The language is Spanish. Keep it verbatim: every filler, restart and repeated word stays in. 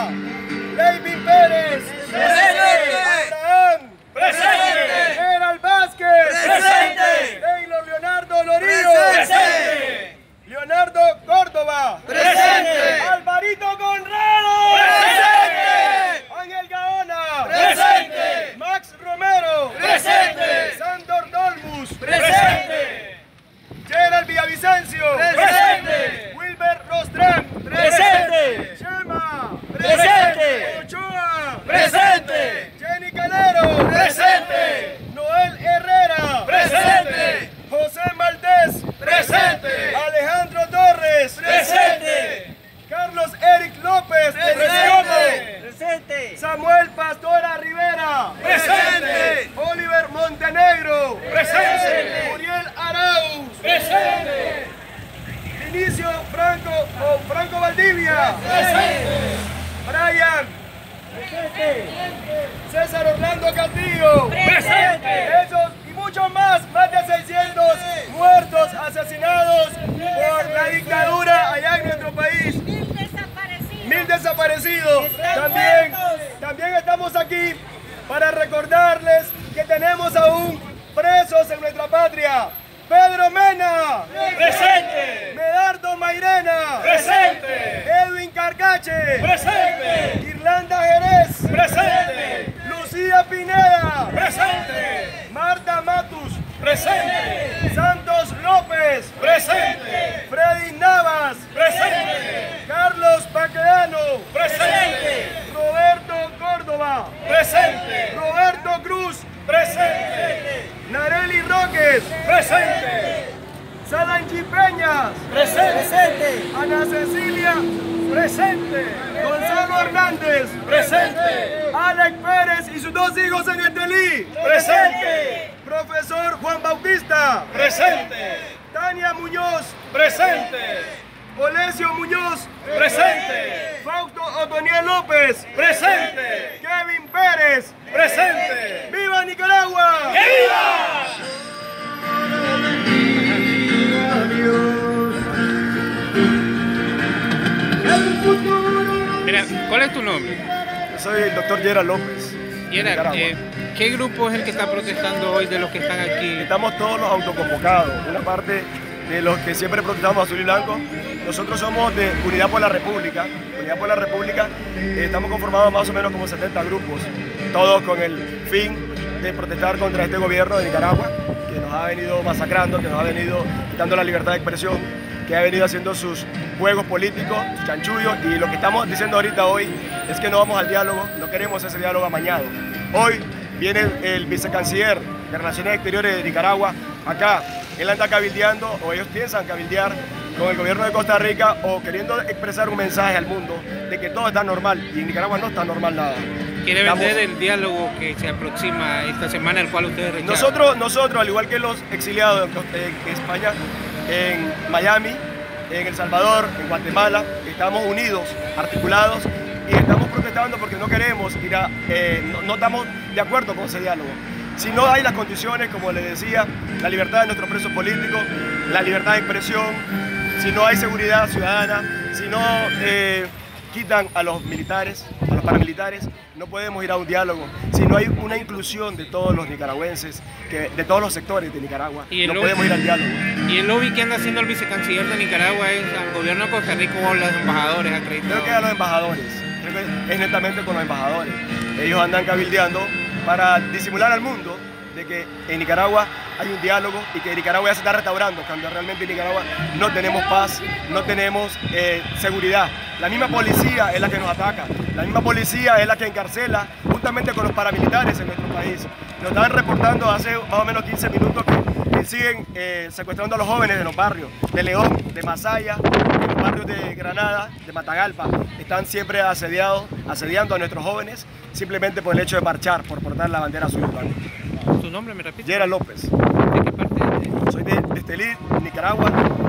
Córdoba. Leyvin Pérez. Presente. Abraham. Presente. Gerald Vázquez. Presente. Taylor Leonardo Lorío. Presente. Leonardo Córdoba. Presente. Alvarito Conrado. Presente. Ángel Gaona. Presente. Max Romero. Presente. Sandor Dolmus. Presente. Gerald Villavicencio. Presente. Wilber Rostrán. Presente. Chema. Presente. Ochoa. Presente. Jenny Calero. Presente. Noel Herrera. Presente. José Maldés. Presente. Alejandro Torres. Presente. Carlos Eric López. Presente. Presente. Samuel Pastora Rivera. Presente. Oliver Montenegro. Presente. Muriel Arauz. Presente. Inicio Franco o Franco Valdivia. Presente. Brian. Presente. César Orlando Castillo. Presente. Esos y muchos más, más de seiscientos muertos, asesinados por la dictadura allá en nuestro país. Mil desaparecidos. Mil desaparecidos. También, también estamos aquí para recordarles que tenemos aún presos en nuestra patria. Pedro Mena. Presente. Medardo Mairena. Presente. Edwin Carcache. Presente. Irlanda Jerez. Presente. Lucía Pineda. Presente. Marta Matus. Presente. Santos López. Presente. Freddy Navas. Presente. Carlos Baqueano. Presente. Roberto Córdoba. Presente. Roberto Cruz. Presente. Nareli Roques. Presente. Salanchi Peñas. Presente. Ana Cecilia. Presente. Gonzalo Hernández. Presente. Alex Pérez y sus dos hijos en Estelí. Presente. Profesor Juan Bautista. Presente. Tania Muñoz. Presente. Olesio Muñoz. Presente. Fausto Otoniel López. Presente. Kevin Pérez. Presente. ¡Viva Nicaragua! ¡Que viva! Mira, ¿cuál es tu nombre? Yo soy el doctor Gerald López. Gerald, eh, ¿qué grupo es el que está protestando hoy de los que están aquí? Estamos todos los autoconvocados, una parte de los que siempre protestamos azul y blanco. Nosotros somos de Unidad por la República. Unidad por la República, eh, estamos conformados más o menos como setenta grupos, todos con el fin de protestar contra este gobierno de Nicaragua, que nos ha venido masacrando, que nos ha venido quitando la libertad de expresión, que ha venido haciendo sus juegos políticos, sus chanchullos, y lo que estamos diciendo ahorita hoy es que no vamos al diálogo, no queremos ese diálogo amañado. Hoy viene el vicecanciller de Relaciones Exteriores de Nicaragua acá, él anda cabildeando, o ellos piensan cabildear con el gobierno de Costa Rica, o queriendo expresar un mensaje al mundo de que todo está normal, y en Nicaragua no está normal nada. ¿Quiere Estamos... vender el diálogo que se aproxima esta semana, el cual ustedes rechazan? Nosotros, nosotros, al igual que los exiliados en España, en Miami, en El Salvador, en Guatemala, estamos unidos, articulados, y estamos protestando porque no queremos ir a, eh, no, no estamos de acuerdo con ese diálogo. Si no hay las condiciones, como les decía, la libertad de nuestros presos políticos, la libertad de expresión, si no hay seguridad ciudadana, si no eh, quitan a los militares, a los paramilitares, no podemos ir a un diálogo. Si no hay una inclusión de todos los nicaragüenses, que, de todos los sectores de Nicaragua, no lobby, podemos ir al diálogo. ¿Y el lobby que anda haciendo el vicecanciller de Nicaragua es al gobierno de Costa Rica o a los embajadores acreditados? Creo que a los embajadores, creo que es netamente con los embajadores. Ellos andan cabildeando para disimular al mundo de que en Nicaragua hay un diálogo y que Nicaragua ya se está restaurando, cuando realmente en Nicaragua no tenemos paz, no tenemos eh, seguridad. La misma policía es la que nos ataca, la misma policía es la que encarcela juntamente con los paramilitares en nuestro país. Nos estaban reportando hace más o menos quince minutos que, que siguen eh, secuestrando a los jóvenes de los barrios de León, de Masaya, de los barrios de Granada, de Matagalpa. Están siempre asediados, asediando a nuestros jóvenes simplemente por el hecho de marchar, por portar la bandera azul y blanca. ¿Tu nombre me repite? Gerald López. ¿De qué parte? Soy de, de Estelí, Nicaragua.